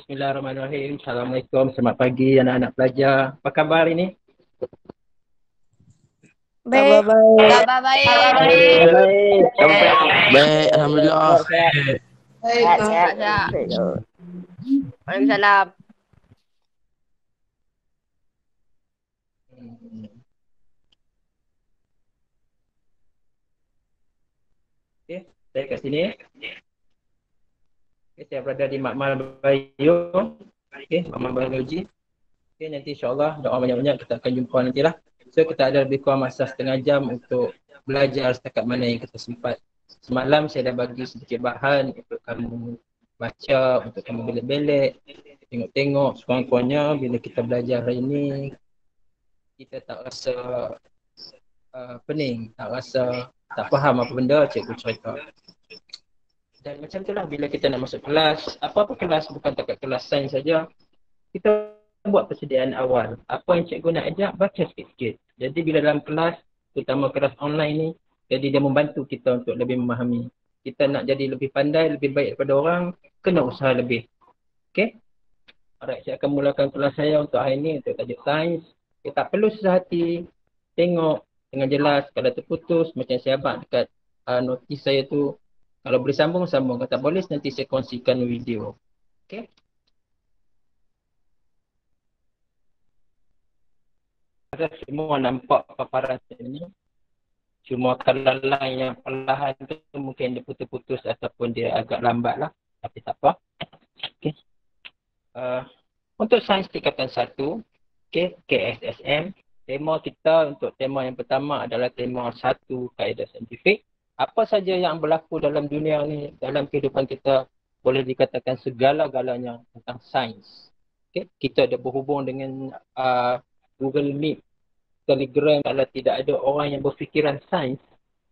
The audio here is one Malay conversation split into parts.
Bismillahirrahmanirrahim. Assalamualaikum, selamat pagi anak-anak pelajar. Apa khabar hari ini? Baik. Kabar baik. Baik. Baik, alhamdulillah. Sehat. Waalaikumsalam. Okey, saya kat sini. Okey, saya berada di Makmal Bayu. Okey, Makmal Biologi. Okey, nanti insya-Allah doa banyak-banyak kita akan jumpa nantilah. So kita ada lebih kurang masa setengah jam untuk belajar setakat mana yang kita sempat. Semalam saya dah bagi sedikit bahan untuk kamu baca, untuk kamu belik-belik, tengok-tengok sekurang-kurangnya bila kita belajar hari ini kita tak rasa pening, tak rasa tak faham apa benda cikgu cerita. Dan macam itulah bila kita nak masuk kelas, apa-apa kelas, bukan takat kelas sains saja, kita buat persediaan awal. Apa yang cikgu nak ajak, baca sikit-sikit. Jadi bila dalam kelas, terutama kelas online ni, jadi dia membantu kita untuk lebih memahami. Kita nak jadi lebih pandai, lebih baik daripada orang, kena usaha lebih. Okay? Alright, saya akan mulakan kelas saya untuk hari ni, untuk tajuk sains. Kita tak perlu susah hati, tengok dengan jelas. Kalau terputus, macam saya abang dekat notis saya tu, kalau boleh sambung, sambung. Kalau tak boleh, nanti saya kongsikan video. Okay? Semua nampak paparan saya ni. Cuma kalau line yang perlahan tu mungkin dia putus-putus ataupun dia agak lambat lah. Tapi tak apa. Okay. Untuk sains tingkatan 1, okay, KSSM, tema kita untuk tema yang pertama adalah tema 1 kaedah saintifik. Apa saja yang berlaku dalam dunia ni, dalam kehidupan kita, boleh dikatakan segala-galanya tentang sains. Okay. Kita ada berhubung dengan Google Meet, Telegram. Kalau tidak ada orang yang berfikiran sains,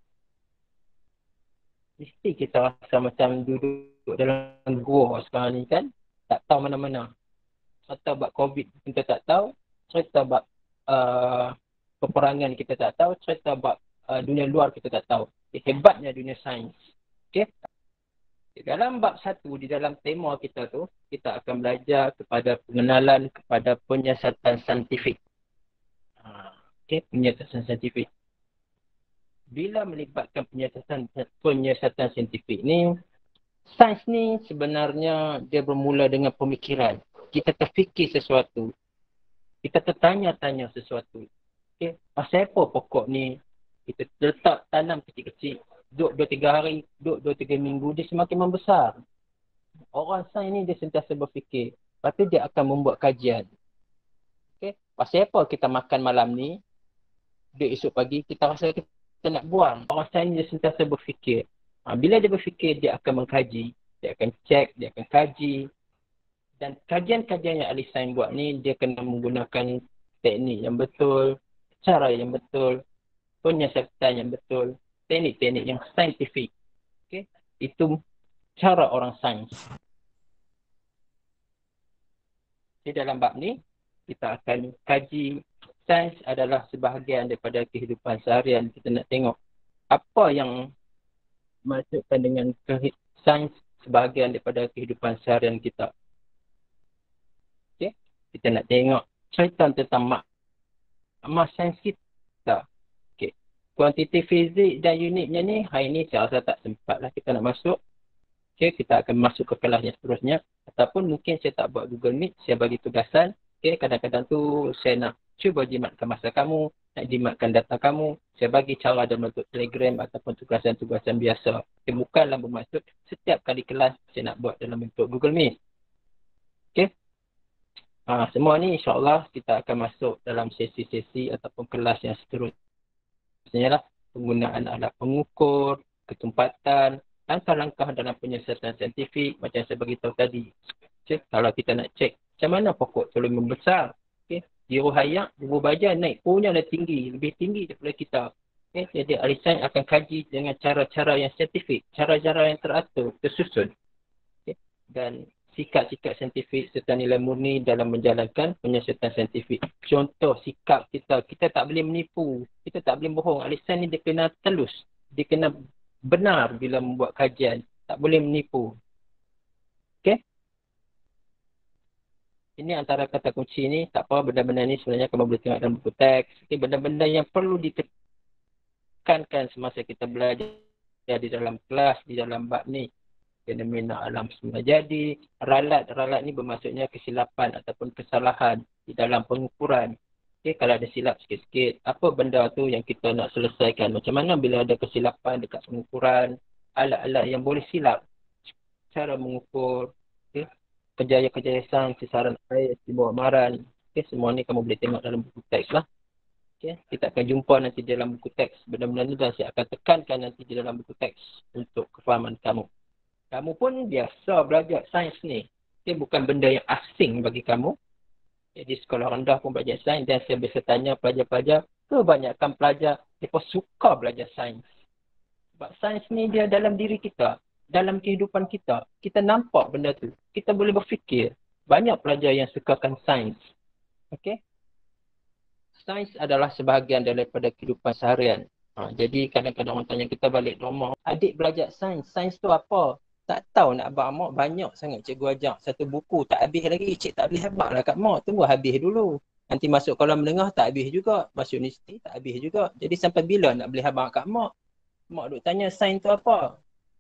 mesti kita rasa macam duduk dalam gua sekarang ni kan. Tak tahu mana-mana. Cerita bab COVID kita tak tahu. Cerita bab peperangan kita tak tahu. Cerita bab dunia luar kita tak tahu. Hebatnya dunia sains. Okay? Dalam bab 1, di dalam tema kita tu, kita akan belajar kepada pengenalan kepada penyiasatan saintifik. Okay, penyiasatan saintifik. Bila melibatkan penyiasatan saintifik ni, sains ni sebenarnya dia bermula dengan pemikiran. Kita terfikir sesuatu. Kita tertanya-tanya sesuatu. Okay, pasal apa pokok ni? Kita letak tanam kecil-kecil. Duduk 2-3 hari, duduk 2-3 minggu, dia semakin membesar. Orang sains ni dia sentiasa berfikir. Lepas tu dia akan membuat kajian. Okay, pasal apa kita makan malam ni? Dia esok pagi kita rasa kita nak buang. Orang sains dia sentiasa berfikir. Bila dia berfikir, dia akan mengkaji. Dia akan cek, dia akan kaji. Dan kajian-kajian yang ahli sains buat ni, dia kena menggunakan teknik yang betul, cara yang betul, penyiasatan yang betul, teknik-teknik yang saintifik. Okay? Itu cara orang sains. Di dalam bab ni, kita akan kaji sains adalah sebahagian daripada kehidupan seharian. Kita nak tengok apa yang masukkan dengan sains sebahagian daripada kehidupan seharian kita. Okay? Kita nak tengok cerita tentang mak sains kita. Okay. Kuantiti fizik dan unitnya ni, hari ni saya rasa tak sempat lah kita nak masuk. Okay, kita akan masuk ke kelas yang seterusnya. Ataupun mungkin saya tak buat Google Meet, saya bagi tugasan. Okay, kadang-kadang tu saya nak cuba jimatkan masa kamu, nak jimatkan data kamu. Saya bagi cara dalam bentuk Telegram ataupun tugasan-tugasan biasa. Okay, bukanlah bermaksud setiap kali kelas saya nak buat dalam bentuk Google Meet. Okay. Semua ni insyaAllah kita akan masuk dalam sesi-sesi ataupun kelas yang seterusnya lah. Penggunaan alat pengukur, ketumpatan, langkah-langkah dalam penyiasatan saintifik macam saya beritahu tadi. Okay. Kalau kita nak cek macam mana pokok telur membesar. Okay. Jiru hayak, jiru baja naik. Punya dah tinggi, lebih tinggi daripada kita. Okay. Jadi ahli sains akan kaji dengan cara-cara yang saintifik. Cara-cara yang teratur, tersusun. Okay. Dan sikap-sikap saintifik serta nilai murni dalam menjalankan penyiasatan saintifik. Contoh sikap kita. Kita tak boleh menipu. Kita tak boleh bohong. Ahli sains ni dia kena telus. Dia kena benar bila membuat kajian. Tak boleh menipu. Okay. Ini antara kata kunci ni, tak apa benda-benda ni sebenarnya kamu boleh tengok dalam buku teks. Okay, benda-benda yang perlu ditekankan semasa kita belajar di dalam kelas, di dalam bab ni. Fenomena alam semula jadi. Ralat ni bermaksudnya kesilapan ataupun kesalahan di dalam pengukuran. Okay, kalau ada silap sikit-sikit, apa benda tu yang kita nak selesaikan? Macam mana bila ada kesilapan dekat pengukuran, alat-alat yang boleh silap, cara mengukur, okay? Kejayaan sains, sasaran air, timbul amaran. Okay, semua ni kamu boleh tengok dalam buku teks lah. Okay, kita akan jumpa nanti dalam buku teks. Benda-benda ni dan saya akan tekankan nanti di dalam buku teks untuk kefahaman kamu. Kamu pun biasa belajar sains ni. Okay, bukan benda yang asing bagi kamu. Jadi sekolah rendah pun belajar sains dan saya biasa tanya pelajar-pelajar, kebanyakan pelajar mereka suka belajar sains. Sebab sains ni dia dalam diri kita. Dalam kehidupan kita, kita nampak benda tu. Kita boleh berfikir. Banyak pelajar yang sukakan sains. Okey? Sains adalah sebahagian daripada kehidupan seharian. Jadi kadang-kadang orang tanya kita balik rumah, adik belajar sains. Sains tu apa? Tak tahu nak abang mak, banyak sangat cikgu ajar. Satu buku tak habis lagi. Cik tak boleh habaq lah kat mak. Tunggu habis dulu. Nanti masuk kolam menengah tak habis juga. Masuk universiti tak habis juga. Jadi sampai bila nak boleh habaq kat mak? Mak duk tanya sains tu apa?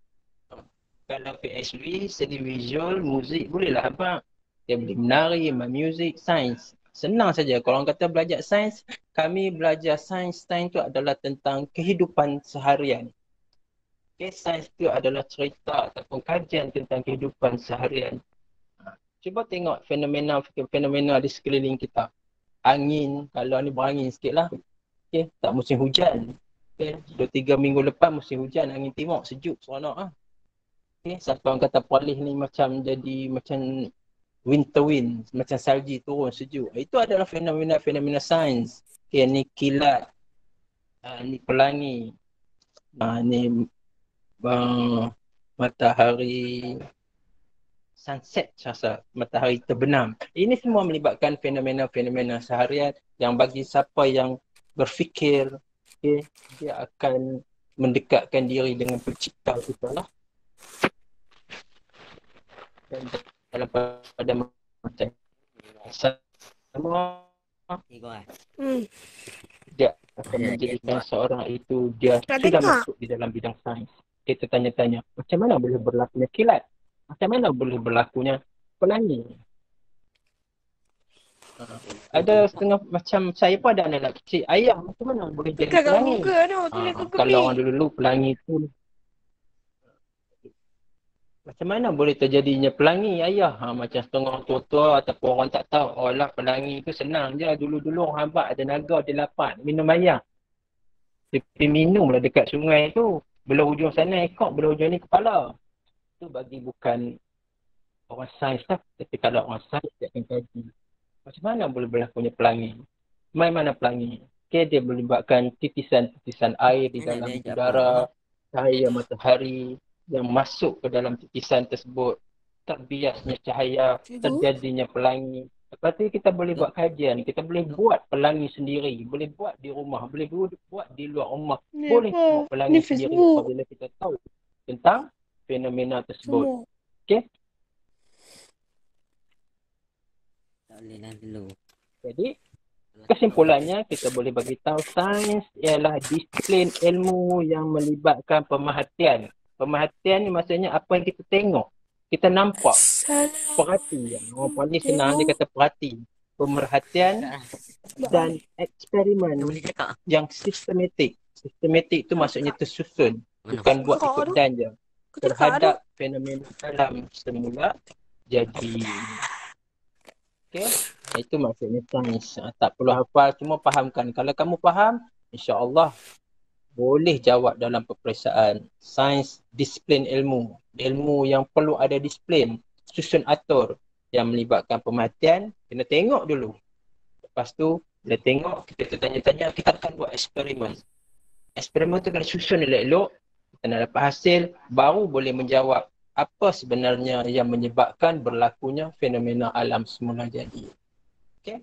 Kalau PSV, seni visual, muzik, bolehlah abang. Dia boleh menari, main muzik, sains. Senang saja. Kalau orang kata belajar sains, kami belajar sains tu adalah tentang kehidupan seharian. Okay, sains tu adalah cerita ataupun kajian tentang kehidupan seharian. Cuba tengok fenomena di sekeliling kita. Angin, kalau ni berangin sikit lah. Okay, tak musim hujan. Okay, 2-3 minggu lepas musim hujan, angin timur, sejuk, seronok lah. Okay, sampai orang kata Perlis ni macam jadi macam winter wind, macam salji turun sejuk. Itu adalah fenomena sains. Okay, ni kilat, ni pelangi, ni matahari sunset, rasa matahari terbenam. Ini semua melibatkan fenomena-fenomena seharian yang bagi siapa yang berfikir, okay, dia akan mendekatkan diri dengan pencipta kita lah. Dan dalam pada macam sama dia akan menjadikan seorang itu dia sudah masuk di dalam bidang sains. Kita tanya-tanya, macam mana boleh berlakunya kilat? Macam mana boleh berlakunya pelangi? Ada setengah macam saya pun ada anak kecil, ayah macam mana boleh jadi pelangi? Kalau orang dulu pelangi tu macam mana boleh terjadinya pelangi, ayah? Macam setengah tua-tua ataupun orang tak tahu. Oh lah, pelangi tu senang je. Dulu-dulu orang hambat ada naga, dia lapat minum air. Dia pergi minum lah dekat sungai tu. Belah hujung sana ekor, belah hujung ni kepala. Itu bagi bukan orang sains lah. Tapi kalau orang sains, dia akan kaji. Macam mana boleh berlakunya pelangi? Main mana pelangi? Okay, dia melibatkan titisan-titisan air di dalam udara, cahaya matahari yang masuk ke dalam titisan tersebut, terbiasnya cahaya, terjadinya pelangi. Lepas tu kita boleh buat kajian, kita boleh buat pelangi sendiri, boleh buat di rumah, boleh buat di luar rumah, boleh buat pelangi sendiri apabila kita tahu tentang fenomena tersebut. Okey? Jadi kesimpulannya kita boleh bagi tahu sains ialah disiplin ilmu yang melibatkan pemerhatian. Pemerhatian ni maksudnya apa yang kita tengok, kita nampak, perhatian. Orang paling senang dia kata perhati. Pemerhatian dan eksperimen yang sistematik. Sistematik tu maksudnya tersusun, bukan buat ikut dan je. Terhadap fenomena alam semula jadi. Okay? Itu maksudnya sains. Tak perlu hafal, cuma fahamkan. Kalau kamu faham, insya-Allah boleh jawab dalam peperiksaan. Sains disiplin ilmu. Ilmu yang perlu ada disiplin, susun atur yang melibatkan pemerhatian. Kena tengok dulu. Lepas tu, bila tengok, kita tanya-tanya, kita akan buat eksperimen. Eksperimen tu kena susun elok-elok. Kita nak dapat hasil, baru boleh menjawab apa sebenarnya yang menyebabkan berlakunya fenomena alam semula jadi. Okay?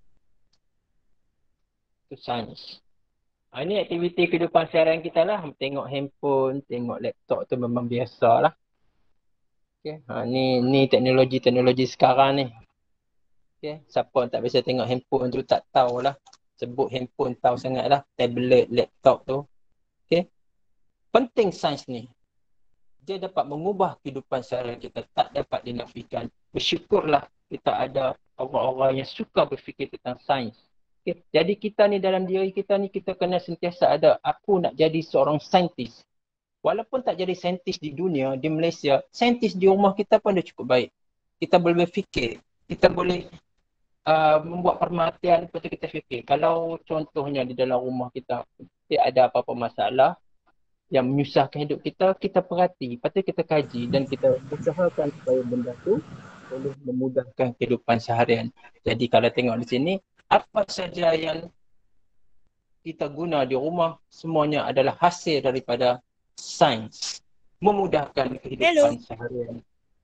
Itu sains. Ini aktiviti kehidupan seharian kita lah. Tengok handphone, tengok laptop tu memang biasa lah. Okay. Ni teknologi sekarang ni. Okay. Siapa yang tak biasa tengok handphone tu tak tahulah. Sebut handphone tahu sangat lah. Tablet, laptop tu. Okay. Penting sains ni. Dia dapat mengubah kehidupan seharian kita. Tak dapat dinafikan. Bersyukurlah kita ada orang-orang yang suka berfikir tentang sains. Okay. Jadi kita ni dalam diri kita ni, kita kena sentiasa ada. Aku nak jadi seorang saintis. Walaupun tak jadi saintis di dunia, di Malaysia, saintis di rumah kita pun dah cukup baik. Kita boleh berfikir. Kita boleh membuat perhatian lepas tu kita fikir. Kalau contohnya di dalam rumah kita ada apa-apa masalah yang menyusahkan hidup kita, kita perhati, lepas tu kita kaji dan kita usahakan supaya benda tu boleh memudahkan kehidupan seharian. Jadi kalau tengok di sini, apa saja yang kita guna di rumah, semuanya adalah hasil daripada sains. Memudahkan kehidupan seharian.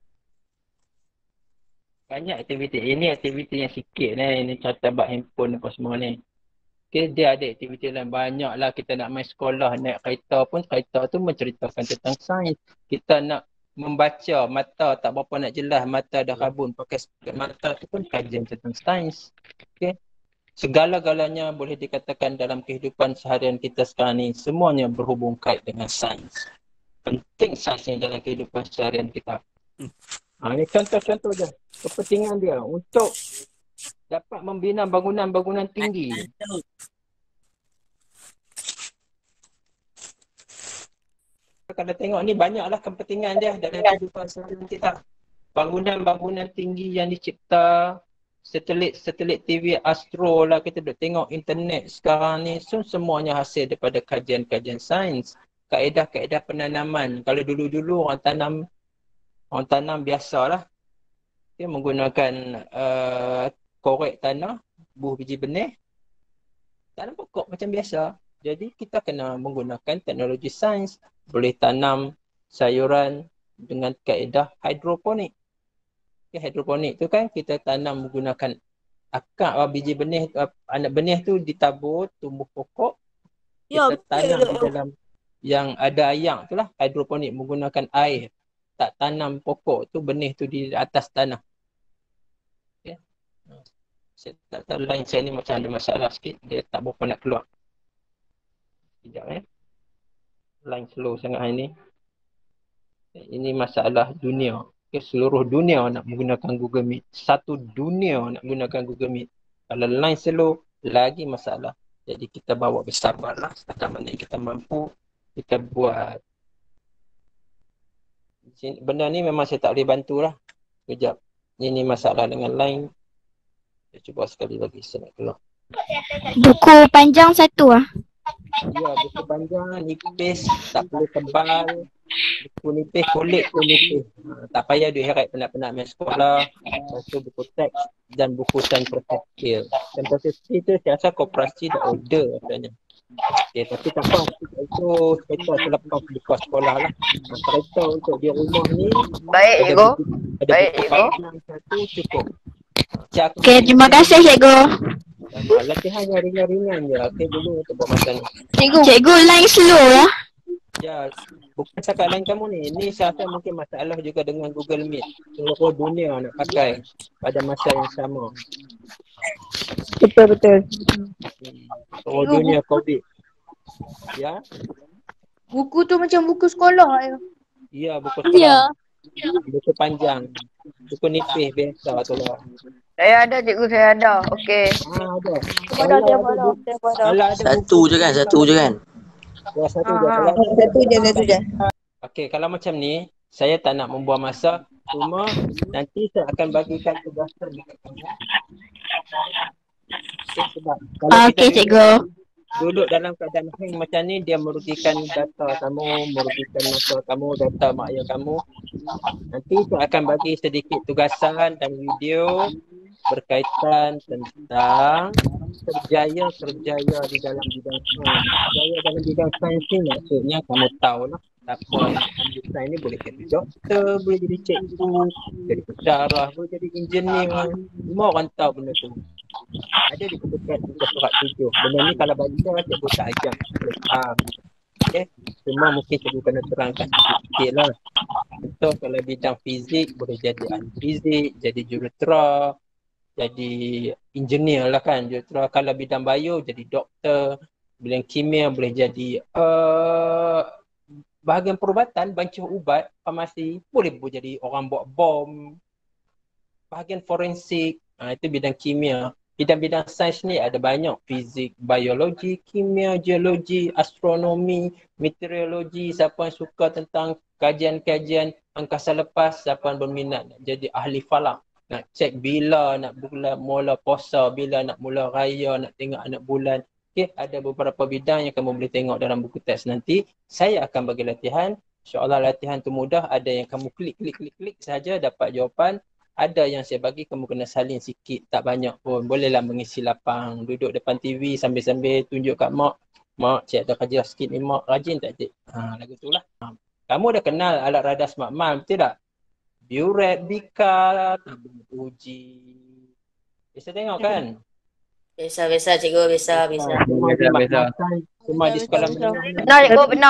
Banyak aktiviti. Ini aktiviti yang sikit ni. Ini contoh buat handphone apa semua ni. Okay, dia ada aktiviti lain. Banyaklah kita nak main sekolah, naik kereta pun. Kereta tu menceritakan tentang sains. Kita nak membaca, mata tak berapa nak jelas. Mata dah rabun pakai spek mata tu pun kajian tentang sains. Okay. Segala-galanya boleh dikatakan dalam kehidupan seharian kita sekarang ni. Semuanya berhubung kait dengan sains. Penting sains ni dalam kehidupan seharian kita. Ini contoh-contoh je. Kepentingan dia untuk dapat membina bangunan-bangunan tinggi. Kalau tengok ni banyaklah kepentingan dia dalam kehidupan seharian kita. Bangunan-bangunan tinggi yang dicipta, satelit TV, astro lah, kita boleh tengok internet sekarang ni. So, semuanya hasil daripada kajian-kajian sains. Kaedah-kaedah penanaman. Kalau dulu-dulu orang tanam biasalah. Dia menggunakan korek tanah, buah biji benih. Tanam pokok macam biasa. Jadi kita kena menggunakan teknologi sains. Boleh tanam sayuran dengan kaedah hidroponik. Hidroponik tu kan kita tanam menggunakan akar biji benih, anak benih tu ditabur, tumbuh pokok. Kita tanam di dalam yang ada air tu lah. Hidroponik menggunakan air. Tak tanam pokok tu, benih tu di atas tanah. Okay. Saya tak tahu line saya ni macam ada masalah sikit. Dia tak berapa nak keluar. Sekejap Line slow sangat hari ni. Ini masalah dunia. Okay. Seluruh dunia nak menggunakan Google Meet. Satu dunia nak gunakan Google Meet. Kalau line slow, lagi masalah. Jadi kita bawa bersabarlah. Setakat mana kita mampu, kita buat. Benda ni memang saya tak boleh bantu lah. Sekejap. Ini masalah dengan line. Saya cuba sekali lagi. Saya nak keluar. Buku panjang satu lah. Ya, buku panjang, nipis, tak perlu tebal. Buku nipis, kulit pun nipis. Tak payah diheret penat-penat main sekolah. Lepas tu buku teks dan buku sains proses skill. Sains proses skill tu saya rasa koperasi dah order sebenarnya. Okay, tapi tak apa. Itu kereta selepas buka sekolah lah. Kereta untuk di rumah ni. Baik, Cikgu. Baik, Cikgu. Satu cukup. Okey, terima kasih Cikgu. Latihan yang ringan-ringan je. Okey, dulu untuk buat masa ni. Cikgu line slow lah. Ya, bukan cakap lain kamu ni. Ni saya rasa mungkin masalah juga dengan Google Meet. Seluruh dunia nak pakai pada masa yang sama. Betul. Seluruh dunia COVID. Ya? Buku tu macam buku sekolah. Ya, buku sekolah. Buku panjang. Buku nipis biasa tu lah. Saya ada, Cikgu. Saya ada. Okey. Ada. Ada. Satu je kan? Satu je. Satu je. Okey, kalau macam ni, saya tak nak membuang masa. Cuma nanti saya akan bagikan tugasan dekat kamu. Okay, sebab kalau Okey Cikgu. duduk dalam keadaan hang macam ni, dia merugikan data kamu, merugikan masa kamu, data mak ayah kamu. Nanti saya akan bagi sedikit tugasan dan video berkaitan tentang kerjaya di dalam bidang sains. Kerjaya dalam bidang sains ni maksudnya kamu tahulah apa ambil sains ni boleh jadi doktor, boleh jadi cikgu, jadi pensyarah, boleh jadi engineer. Semua orang tahu benda tu. Ada disebutkan muka surat 7. Benda ni kalau baca cikgu tak ajar. Faham. Okay. Cuma mungkin cikgu kena terangkan sikit lah. Contoh kalau bidang fizik boleh jadi ahli fizik, jadi jurutera. jadi engineer lah kan. Jurutera kalau bidang bio jadi doktor, bidang kimia boleh jadi bahagian perubatan, bancuh ubat, farmasi, boleh jadi orang buat bom, bahagian forensik, itu bidang kimia. Bidang-bidang sains ni ada banyak, fizik, biologi, kimia, geologi, astronomi, meteorologi. Siapa yang suka tentang kajian-kajian angkasa lepas, siapa yang berminat nak jadi ahli falak, nak cek bila nak mula puasa, bila nak mula raya, nak tengok anak bulan. Okay, ada beberapa bidang yang kamu boleh tengok dalam buku teks nanti. Saya akan bagi latihan. InsyaAllah latihan tu mudah. Ada yang kamu klik saja dapat jawapan. Ada yang saya bagi kamu kena salin sikit, tak banyak pun. Bolehlah mengisi lapang. Duduk depan TV sambil-sambil tunjuk kat mak. Mak, cik ada kerja sikit ni mak. Rajin tak cik? Lagu tu lah. Kamu dah kenal alat radar Smart Mal, betul tak? Buret, Bika, tabung uji. Biasa tengok kan? Biasa cikgu, biasa. Cuma di sekolah menengah. Benar cikgu, benar.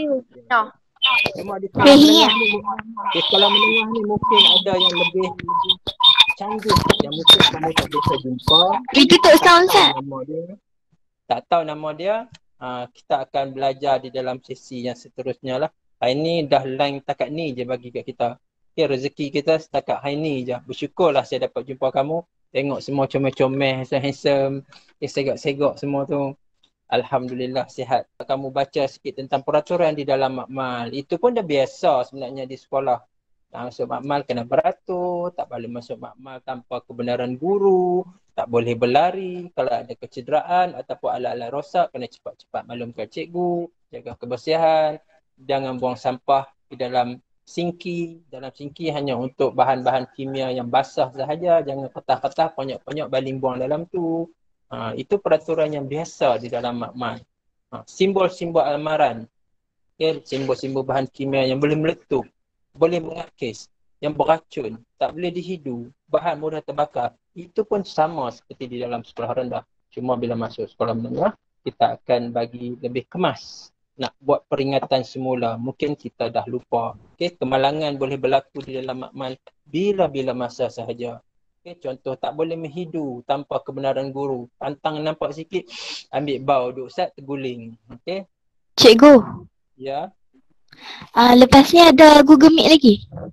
Cuma di sekolah menengah ni mungkin ada yang lebih canggih yang mungkin kamu tak bisa jumpa. Tutup sound set. Tak tahu nama dia. Kita akan belajar di dalam sesi yang seterusnya lah. Hari ni dah line takat ni je bagi kat kita. Okay, rezeki kita setakat hari ni je. Bersyukurlah saya dapat jumpa kamu. Tengok semua comel-comel, handsome, segak-segak semua tu. Alhamdulillah sihat. Kamu baca sikit tentang peraturan di dalam makmal. Itu pun dah biasa sebenarnya di sekolah. Masuk makmal kena beratur, tak boleh masuk makmal tanpa kebenaran guru, tak boleh berlari, kalau ada kecederaan ataupun alat-alat rosak kena cepat-cepat maklumkan cikgu, jaga kebersihan, jangan buang sampah di dalam sinki. Dalam sinki hanya untuk bahan-bahan kimia yang basah sahaja, jangan petah-petah, ponyok-ponyok baling buang dalam tu. Itu peraturan yang biasa di dalam makmal. Simbol-simbol almaran, okay? Simbol-simbol bahan kimia yang boleh meletup, boleh mengakis, yang beracun, tak boleh dihidu, bahan mudah terbakar. Itu pun sama seperti di dalam sekolah rendah. Cuma bila masuk sekolah menengah, kita akan bagi lebih kemas. Nak buat peringatan semula, mungkin kita dah lupa. Okay? Kemalangan boleh berlaku di dalam makmal bila-bila masa sahaja. Okay? Contoh, tak boleh menghidu tanpa kebenaran guru. Pantang nampak sikit, ambil bau, duduk sat, terguling. Okay? Cikgu. Ya. Lepas ni ada Google Meet lagi?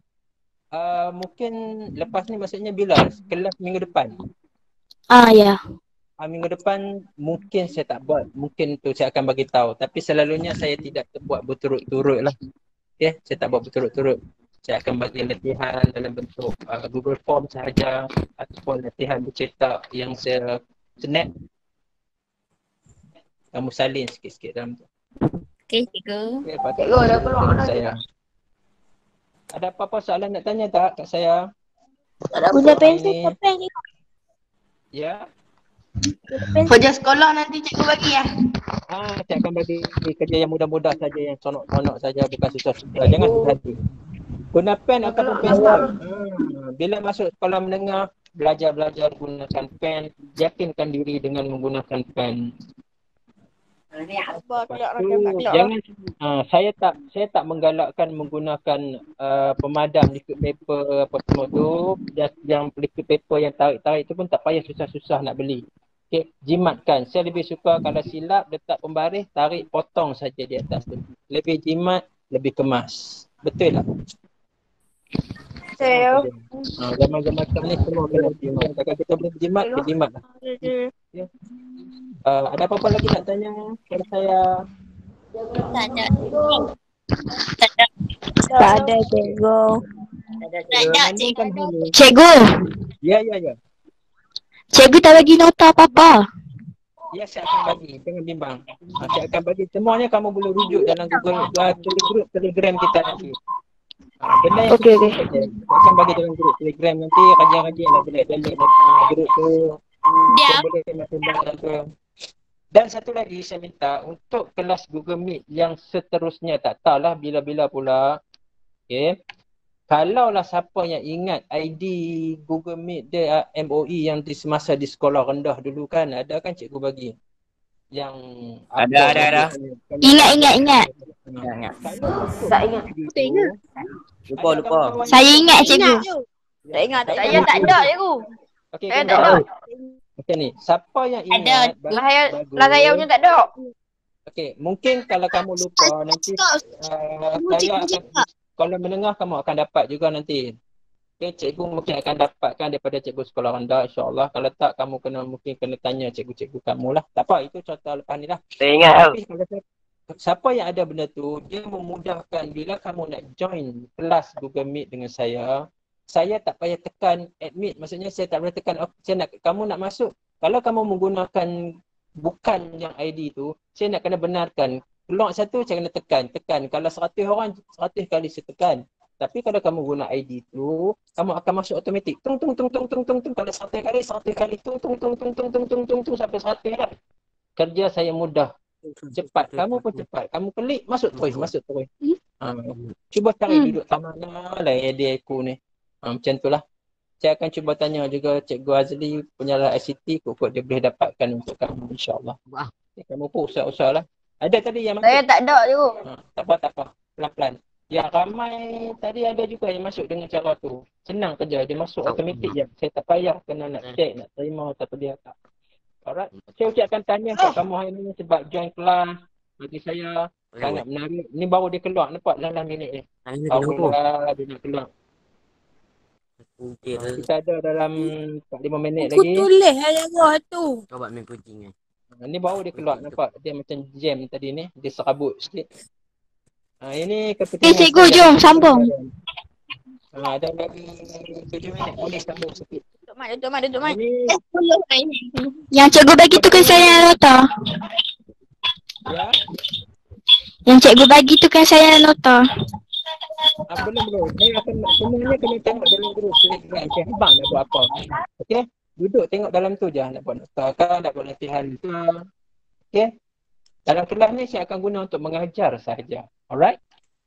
Mungkin lepas ni maksudnya bila? Kelas minggu depan? Ya. Minggu depan mungkin saya tak buat. Mungkin tu saya akan bagi tahu. Tapi selalunya saya tidak buat berturut-turut lah. Okay? Saya tak buat berturut-turut. Saya akan bagi latihan dalam bentuk Google Form sahaja ataupun latihan bercetak yang saya snap. Kamu salin sikit-sikit dalam tu. Okey, cikgu. Okay, cikgu dah keluar saya. Ada apa-apa soalan nak tanya tak kat saya? Guna pensel ke pen ni? Ya. Kerja sekolah nanti cikgu bagi ya. Saya akan bagi kerja yang mudah-mudah saja, yang sonok-sonok saja, bukan susah-susah. Jangan susah hati. Guna pen ataupun pensel. Bila masuk sekolah menengah, belajar gunakan pen, yakinkan diri dengan menggunakan pen. Jangan saya tak menggalakkan menggunakan pemadam liquid paper apa semua tu. Yang liquid paper yang tarik-tarik tu pun tak payah susah-susah nak beli. Okey, jimatkan. Saya lebih suka kalau silap letak pembaris, tarik potong saja di atas tu. Lebih jimat, lebih kemas. Betul tak? Betul. Zaman-zaman sekarang ni semua kena jimat. Kalau kita boleh jimat, jimat lah. Okay. Ada apa-apa lagi nak tanya kepada saya? Tak ada cikgu. Cikgu. Ya. Cikgu tak bagi nota apa-apa. Ya, saya akan bagi. Jangan bimbang. Saya akan bagi. Semuanya kamu boleh rujuk dalam Google Telegram kita nanti. Benda yang Okey. saya akan bagi dalam grup Telegram nanti. Rajin-rajin lah boleh download grup tu. Boleh sembang ke. Dan satu lagi saya minta untuk kelas Google Meet yang seterusnya, tak tahulah bila-bila pula. Okay. Kalaulah siapa yang ingat ID Google Meet dia MOE yang di semasa di sekolah rendah dulu kan, ada kan cikgu bagi? Yang Ada. Ingat. Tak ingat. Lupa. Saya ingat cikgu. Tak ingat. Saya tak ada cikgu. Okey, Saya kan tak ada. Okey ni, siapa yang ingat Lah saya punya tak ada. Okey, mungkin kalau kamu lupa nanti saya akan, kalau mendengar kamu akan dapat juga nanti. Okey, cikgu mungkin akan dapatkan daripada cikgu sekolah rendah, insya-Allah. Kalau tak, kamu mungkin kena tanya cikgu-cikgu kamu lah. Tak apa, itu contoh lepas ni lah. Saya ingat tau. Tapi kalau siapa yang ada benda tu, dia memudahkan bila kamu nak join kelas Google Meet dengan saya tak payah tekan admit. Maksudnya saya tak payah tekan, kamu nak masuk. Kalau kamu menggunakan bukan yang ID tu, saya nak kena benarkan. Peluang satu, saya kena tekan. Kalau 100 orang, 100 kali saya tekan. Tapi kalau kamu guna ID tu, kamu akan masuk automatik. Tung. Kalau 100 kali, 100 kali. Tung. Sampai 100 lah. Kerja saya mudah. Cepat. Kamu pun cepat. Kamu klik, masuk terus. Cuba cari duduk tak mana lah dia aku ni. Macam tu lah. Saya akan cuba tanya juga Cikgu Azli penyalah ICT. Kok dia boleh dapatkan untuk kamu, insyaAllah. Kamu pun usaha-usaha lah. Ada tadi yang masuk? Saya tak ada cikgu. Tak apa. Pelan-pelan. Ya, ramai tadi ada juga yang masuk dengan cara tu. Senang kerja. Dia masuk automatik je. Saya tak payah kena nak check, nak terima atau dia tak. Alright. Saya ucapkan tanya kat kamu hari ni sebab join kelas. Bagi saya sangat menarik. Ni baru dia keluar. Nampak 9 minit ni. Baru dia nak keluar. Kita ada dalam 45 minit lagi. Aku tulis hal tu. Coba main kucing ni. Ni baru dia keluar. Nampak dia macam jam tadi ni. Dia serabut sikit. Ini kepentingan. Cikgu, jom sambung. Ada lagi 7 minit. Boleh sambung sikit. Duduk mat. Ini Yang cikgu bagi tu kan saya nota. ya. Yang cikgu bagi tu kan saya nota. Belum. Saya akan semuanya kena tengok dalam grup Telegram. Saya abang nak buat apa. Okey? Duduk tengok dalam tu je. Nak buat nota ke, nak buat latihan ke. Okey? Dalam kelas ni saya akan guna untuk mengajar sahaja. Alright?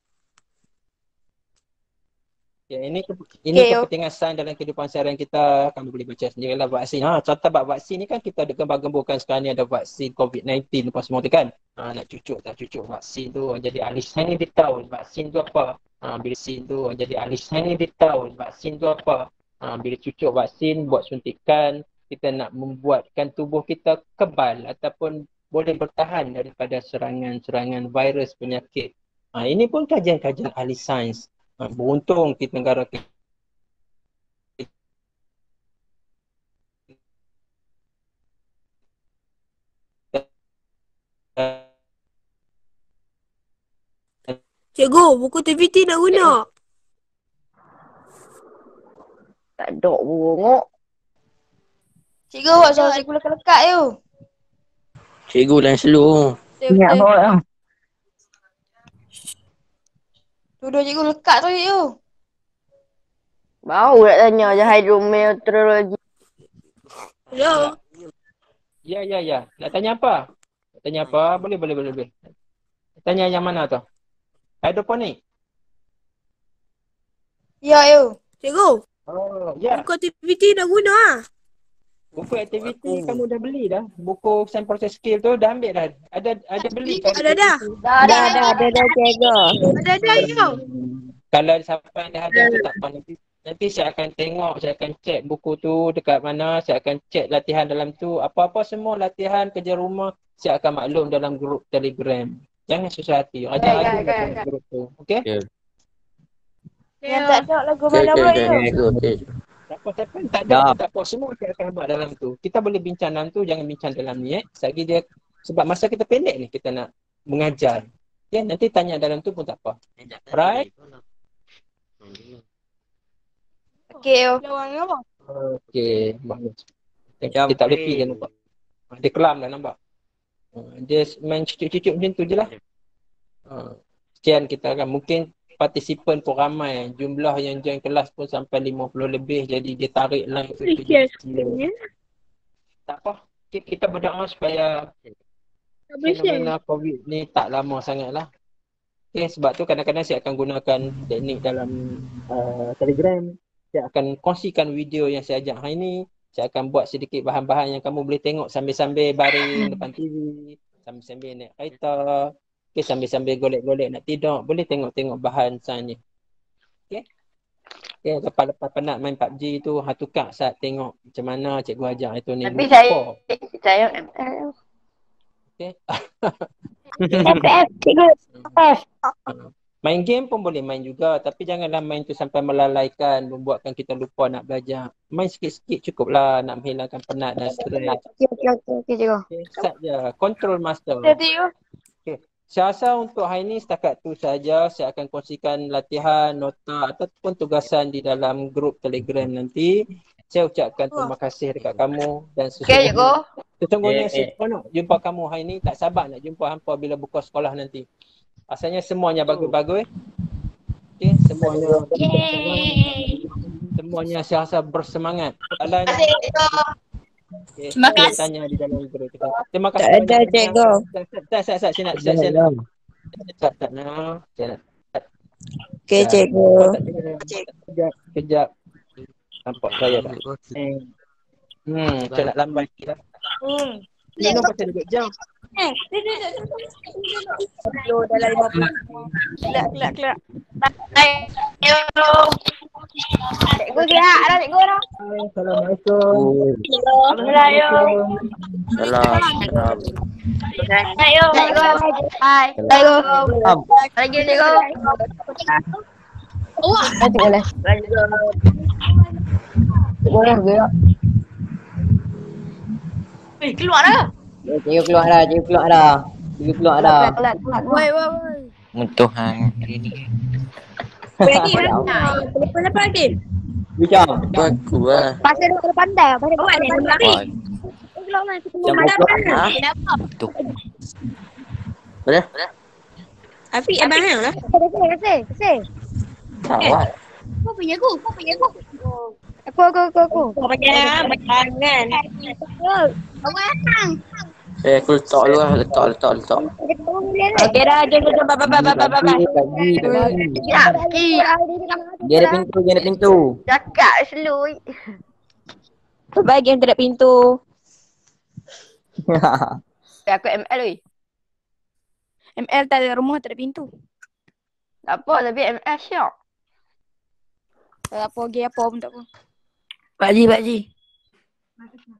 Ya, ini kepentingan sains dalam kehidupan seharian kita. Kamu boleh baca sendirilah vaksin. Contoh bab vaksin ni kan kita ada gembar-gemburkan sekarang ni ada vaksin COVID-19 apa semua tu kan. Nak cucuk tak cucuk vaksin tu. Jadi ahli sains ni dia tahu vaksin tu apa. Bila vaksin tu jadi ahli sains ni dia tahu vaksin tu apa. Bila cucuk vaksin buat suntikan, kita nak membuatkan tubuh kita kebal ataupun boleh bertahan daripada serangan-serangan virus penyakit. Ini pun kajian-kajian ahli sains. Beruntung kita negara kita Cikgu, buku TVT nak guna. Tak ada buruk. Cikgu awak suruh cikgu lekat-lekat tu. Cikgu lain slow. Betul. Duduk cikgu lekat tu cikgu. Baru nak tanya je hydrometeorologi. Hello. Ya. Nak tanya apa? Boleh. Tanya yang mana tu? Hidroponik. Ya, yo. Cikgu, Oh, ya. buku TVT nak guna. Buku aktiviti kamu dah beli dah. Buku science process skill tu dah ambil dah. Ada beli kan? Ada. Dah, cikgu. Ada yo. Kalau siapa yang dah ada tu tak apa. Nanti saya akan tengok, saya akan cek buku tu dekat mana, saya akan cek latihan dalam tu. Apa-apa semua latihan kerja rumah saya akan maklum dalam grup Telegram. Jangan susah hati. Ajar dalam grup tu. Okey? Yang tak ada lagu mana pun yo. Siapa tak ada tak apa, semua kita akan buat dalam tu. Kita boleh bincang dalam tu, jangan bincang dalam ni Selagi dia, sebab masa kita pendek ni kita nak mengajar. Nanti tanya dalam tu pun tak apa. Right? Okey yo. Okey, bagus. Dia tak boleh pergi dia nampak. Dia kelam dah nampak. Dia main cucuk-cucuk macam tu je lah. Sekian kita akan mungkin partisipan pun ramai. Jumlah yang join kelas pun sampai 50 lebih. Jadi dia tarik line tu. Tak apa. Kita berdoa supaya fenomena COVID ni tak lama sangat lah. Okay, sebab tu kadang-kadang saya akan gunakan teknik dalam Telegram. Saya akan kongsikan video yang saya ajak hari ni. Saya akan buat sedikit bahan-bahan yang kamu boleh tengok sambil-sambil baring depan TV. Sambil-sambil naik kereta. Okay, sambil-sambil golek-golek nak tidur. Boleh tengok-tengok bahan sains ni. Okay? Okay, lepas-lepas penat main PUBG tu, tukar saat tengok macam mana cikgu ajar itu ni. Tapi lupa. saya ML. Okay. FF, cikgu. FF. Main game pun boleh main juga, tapi janganlah main tu sampai melalaikan, membuatkan kita lupa nak belajar. Main sikit-sikit cukuplah nak menghilangkan penat dan stres. Okey, cikgu. Okay, start je. Control master. Cikgu. Saya rasa untuk hari ini setakat tu saja. Saya akan kongsikan latihan, nota ataupun tugasan di dalam grup Telegram nanti. Saya ucapkan terima kasih dekat kamu dan Okey, cikgu. sesungguhnya seronok jumpa kamu hari ini. Tak sabar nak jumpa hampa bila buka sekolah nanti. Asalnya semuanya bagus-bagus. Okay, semuanya saya rasa bersemangat. Soalannya okay, Terima kasih. tanya di dalam grup kita. Terima kasih. Tak ada, cikgu. Tak nak. Okey, cikgu. Kejap. Nampak saya tak? Saya nak lambat sikit lah. Minum pasal duduk jam. Dalam 50. Kelak. Cikgu sihat dah, cikgu dah. Assalamualaikum. Salam. Hai. Cikgu. Lagi cikgu. Cikgu lah. Cikgu lah gerak. Keluar dah. Cikgu keluar dah. Woi. Mentuhan hari ni. Lagi mana? Telefon apa lagi? Bagus lah. Pasal dia pandai. Pasal dia Awak ni lari. Keluar mana kita Jam mana berapa? mana. Ha? Betul. Boleh? Afiq abang hang lah. Kasih. Awak. Kau punya aku. Aku. Kau pakai tangan. Aku letak dulu lah. Letak. Okey dah, cikgu. Bye. Dia ada pintu. Cakap slow. Bagi yang tak ada pintu. Aku ML oi. ML tak ada rumah, tak ada pintu. Tak apa, tapi ML syok. Tak apa, pergi apa pun tak apa. Pak Haji.